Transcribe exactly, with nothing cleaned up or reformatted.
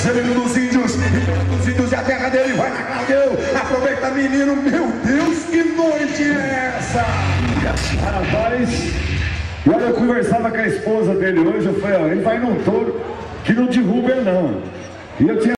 Marcelino dos Índios, dos Índios e a terra dele vai na Cláudio. Aproveita, menino, meu Deus, que noite é essa? Rapaz, e olha, eu conversava com a esposa dele hoje, eu falei, ó, ele vai num touro que não derruba ele não. E eu tinha